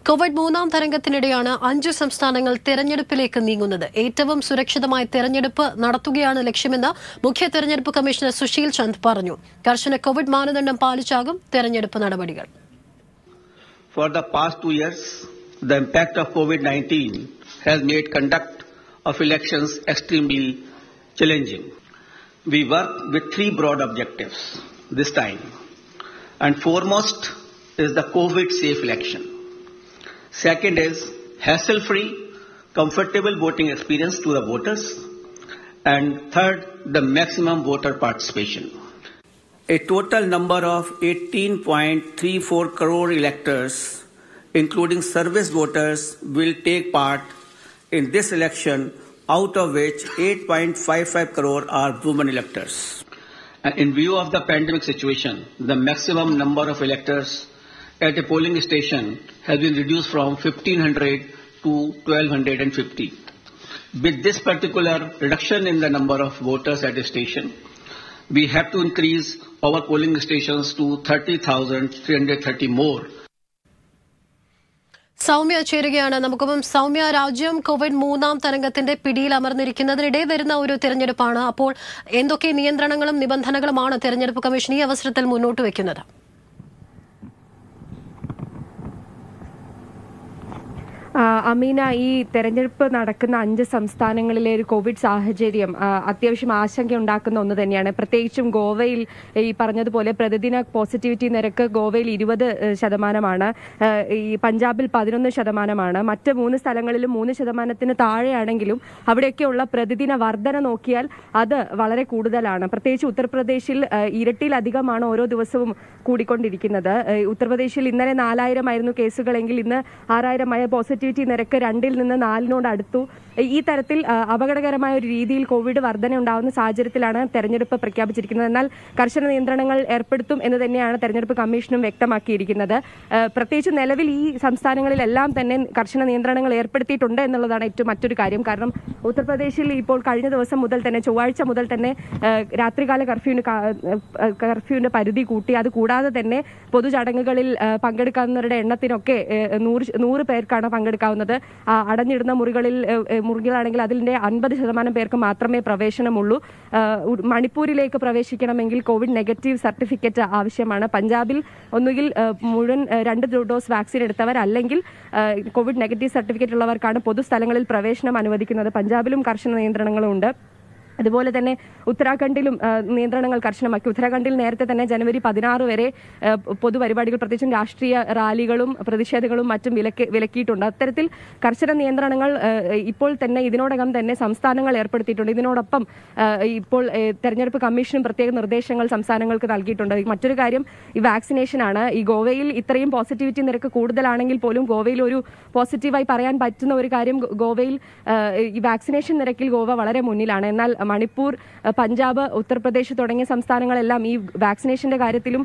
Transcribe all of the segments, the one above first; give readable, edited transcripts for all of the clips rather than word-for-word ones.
Covid മൂന്നാം തരംഗത്തിനിടെയാണ് 5 സംസ്ഥാനങ്ങൾ തെരഞ്ഞെടുപ്പിലേക്ക് നീങ്ങുന്നത്. ഏറ്റവും സുരക്ഷിതമായ തെരഞ്ഞെടുപ്പ് നടത്തുകയാണ് ലക്ഷ്യമെന്ന് മുഖ്യ തെരഞ്ഞെടുപ്പ് കമ്മീഷണർ സുശീൽ ചന്ദ് പറഞ്ഞു. കർശന കോവിഡ് മാനദണ്ഡം പാലിച്ചാകും തെരഞ്ഞെടുപ്പ് നടപടികൾ. For the past 2 years, the impact of COVID-19 has made conduct of elections extremely challenging. We work with 3 broad objectives this time, and foremost is the COVID-safe election. Second is hassle-free, comfortable voting experience to the voters. And third, the maximum voter participation. A total number of 18.34 crore electors, including service voters, will take part in this election, out of which 8.55 crore are women electors. And in view of the pandemic situation, the maximum number of electors at a polling station has been reduced from 1,500 to 1,250. With this particular reduction in the number of voters at a station, we have to increase our polling stations to 30,330 more. Soumya ചേരുകയാണ്. നമുക്കൊപ്പം സൗമ്യ, രാജ്യം Covid മൂന്നാം തരംഗത്തിന്റെ പിടിയിൽ അമർന്നിരിക്കുന്നതിനിടെ വരുന്ന ഒരു തെരഞ്ഞെടുപ്പാണ്. അപ്പോൾ എന്തൊക്കെ നിയന്ത്രണങ്ങളും നിബന്ധനകളുമാണ് തെരഞ്ഞെടുപ്പ് കമ്മീഷൻ ഈ അവസരത്തിൽ മുന്നോട്ട് വെക്കുന്നത്? അമീന, ഈ തെരഞ്ഞെടുപ്പ് നടക്കുന്ന 5 സംസ്ഥാനങ്ങളിലെ ഒരു കോവിഡ് സാഹചര്യം അത്യാവശ്യം ആശങ്ക ഉണ്ടാക്കുന്ന ഒന്ന് തന്നെയാണ്. പ്രത്യേകിച്ചും ഗോവയിൽ ഈ പറഞ്ഞതുപോലെ പ്രതിദിന പോസിറ്റിവിറ്റി നിരക്ക് ഗോവയിൽ 20%, ഈ പഞ്ചാബിൽ 11%. മറ്റ് 3 സ്ഥലങ്ങളിലും 3% താഴെയാണെങ്കിലും അവിടെയൊക്കെയുള്ള പ്രതിദിന വർധന നോക്കിയാൽ അത് വളരെ കൂടുതലാണ്. പ്രത്യേകിച്ച് ഉത്തർപ്രദേശിൽ ഇരട്ടിയിലധികമാണ് ഓരോ ദിവസവും കൂടിക്കൊണ്ടിരിക്കുന്നത്. ഉത്തർപ്രദേശിൽ ഇന്നലെ 4000 ആയിരുന്നു കേസുകളെങ്കിൽ ഇന്ന് 6000 പോസിറ്റിവിറ്റി നിരക്ക് 2ൽ നിന്ന് 4നോട് അടുത്തു. ഈ തരത്തിൽ അപകടകരമായ ഒരു രീതിയിൽ കോവിഡ് വർധന ഉണ്ടാകുന്ന സാഹചര്യത്തിലാണ് തെരഞ്ഞെടുപ്പ് പ്രഖ്യാപിച്ചിരിക്കുന്നത്. എന്നാൽ കർശന നിയന്ത്രണങ്ങൾ ഏർപ്പെടുത്തും എന്ന് തന്നെയാണ് തെരഞ്ഞെടുപ്പ് കമ്മീഷനും വ്യക്തമാക്കിയിരിക്കുന്നത്. പ്രത്യേകിച്ച് നിലവിൽ ഈ സംസ്ഥാനങ്ങളിലെല്ലാം തന്നെ കർശന നിയന്ത്രണങ്ങൾ ഏർപ്പെടുത്തിയിട്ടുണ്ട് എന്നുള്ളതാണ് ഏറ്റവും മറ്റൊരു കാര്യം. കാരണം ഉത്തർപ്രദേശിൽ ഇപ്പോൾ കഴിഞ്ഞ ദിവസം മുതൽ തന്നെ, ചൊവ്വാഴ്ച മുതൽ തന്നെ രാത്രികാല കർഫ്യൂവിന്റെ പരിധി കൂട്ടി. അതുകൂടാതെ തന്നെ പൊതുചടങ്ങുകളിൽ പങ്കെടുക്കുന്നവരുടെ എണ്ണത്തിനൊക്കെ 100 പേർക്കാണ് പങ്കെടുക്കാവുന്നത്. അടഞ്ഞിടുന്ന മുറികളാണെങ്കിൽ അതിന്റെ 50% പേർക്ക് മാത്രമേ പ്രവേശനമുള്ളൂ. മണിപ്പൂരിലേക്ക് പ്രവേശിക്കണമെങ്കിൽ കോവിഡ് നെഗറ്റീവ് സർട്ടിഫിക്കറ്റ് ആവശ്യമാണ്. പഞ്ചാബിൽ ഒന്നുകിൽ മുഴുവൻ 2 ഡോസ് വാക്സിൻ എടുത്തവർ അല്ലെങ്കിൽ കോവിഡ് നെഗറ്റീവ് സർട്ടിഫിക്കറ്റ് ഉള്ളവർക്കാണ് പൊതുസ്ഥലങ്ങളിൽ പ്രവേശനം അനുവദിക്കുന്നത്. പഞ്ചാബിലും കർശന നിയന്ത്രണങ്ങളുണ്ട്. അതുപോലെ തന്നെ ഉത്തരാഖണ്ഡിലും നിയന്ത്രണങ്ങൾ കർശനമാക്കി. ഉത്തരാഖണ്ഡിൽ നേരത്തെ തന്നെ ജനുവരി 16 വരെ പൊതുപരിപാടികൾ, പ്രത്യേകിച്ചും രാഷ്ട്രീയ റാലികളും പ്രതിഷേധങ്ങളും മറ്റും വിലക്കിയിട്ടുണ്ട്. അത്തരത്തിൽ കർശന നിയന്ത്രണങ്ങൾ ഇപ്പോൾ തന്നെ ഇതിനോടകം തന്നെ സംസ്ഥാനങ്ങൾ ഏർപ്പെടുത്തിയിട്ടുണ്ട്. ഇതിനോടൊപ്പം ഇപ്പോൾ തെരഞ്ഞെടുപ്പ് കമ്മീഷനും പ്രത്യേക നിർദ്ദേശങ്ങൾ സംസ്ഥാനങ്ങൾക്ക് നൽകിയിട്ടുണ്ട്. മറ്റൊരു കാര്യം ഈ വാക്സിനേഷനാണ്. ഈ ഗോവയിൽ ഇത്രയും പോസിറ്റിവിറ്റി നിരക്ക് കൂടുതലാണെങ്കിൽ പോലും ഗോവയിൽ ഒരു പോസിറ്റീവായി പറയാൻ പറ്റുന്ന ഒരു കാര്യം, ഗോവയിൽ ഈ വാക്സിനേഷൻ നിരക്കിൽ ഗോവ വളരെ മുന്നിലാണ്. എന്നാൽ മണിപ്പൂർ, പഞ്ചാബ്, ഉത്തർപ്രദേശ് തുടങ്ങിയ സംസ്ഥാനങ്ങളെല്ലാം ഈ വാക്സിനേഷന്റെ കാര്യത്തിലും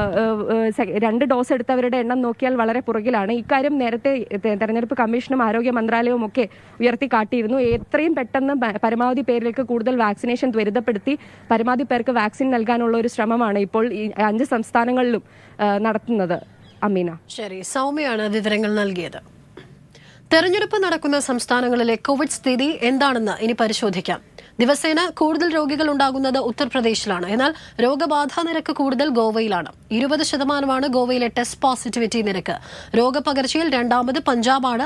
2 ഡോസ് എടുത്തവരുടെ എണ്ണം നോക്കിയാൽ വളരെ പുറകിലാണ്. ഇക്കാര്യം നേരത്തെ തെരഞ്ഞെടുപ്പ് കമ്മീഷനും ആരോഗ്യ മന്ത്രാലയവും ഒക്കെ ഉയർത്തിക്കാട്ടിയിരുന്നു. എത്രയും പെട്ടെന്ന് പരമാവധി പേരിലേക്ക് കൂടുതൽ വാക്സിനേഷൻ ത്വരിതപ്പെടുത്തി പരമാവധി പേർക്ക് വാക്സിൻ നൽകാനുള്ള ഒരു ശ്രമമാണ് ഇപ്പോൾ ഈ 5 സംസ്ഥാനങ്ങളിലും നടത്തുന്നത്. അമീന. ശരി, സൗമ്യയാണ് വിവരങ്ങൾ നൽകിയത്. തെരഞ്ഞെടുപ്പ് നടക്കുന്ന സംസ്ഥാനങ്ങളിലെ കോവിഡ് സ്ഥിതി എന്താണെന്ന് ഇനി പരിശോധിക്കാം. ദിവസേന കൂടുതൽ രോഗികൾ ഉണ്ടാകുന്നത് ഉത്തർപ്രദേശിലാണ്. എന്നാൽ രോഗബാധാ നിരക്ക് കൂടുതൽ ഗോവയിലാണ്. 20% ഗോവയിലെ ടെസ്റ്റ് പോസിറ്റിവിറ്റി നിരക്ക്. രോഗപകർച്ചയിൽ 2ാമത് പഞ്ചാബാണ്.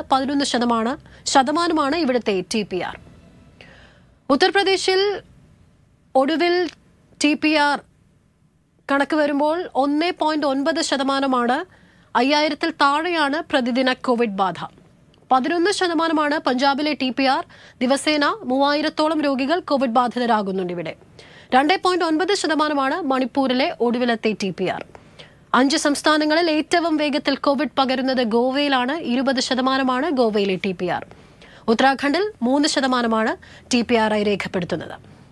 11% ഇവിടുത്തെ TPR. ഉത്തർപ്രദേശിൽ ഒടുവിൽ TPR കണക്ക് വരുമ്പോൾ 1.9%. 5000-ൽ താഴെയാണ് പ്രതിദിന കോവിഡ് ബാധ. 11% പഞ്ചാബിലെ TPR. ദിവസേന 3000-ഓളം രോഗികൾ കോവിഡ് ബാധിതരാകുന്നുണ്ട് ഇവിടെ. 2.9% മണിപ്പൂരിലെ ഒടുവിലത്തെ TPR. 5 സംസ്ഥാനങ്ങളിൽ ഏറ്റവും വേഗത്തിൽ കോവിഡ് പകരുന്നത് ഗോവയിലാണ്. 20% ഗോവയിലെ TPR. ഉത്തരാഖണ്ഡിൽ 3% TPR ആയി രേഖപ്പെടുത്തുന്നത്.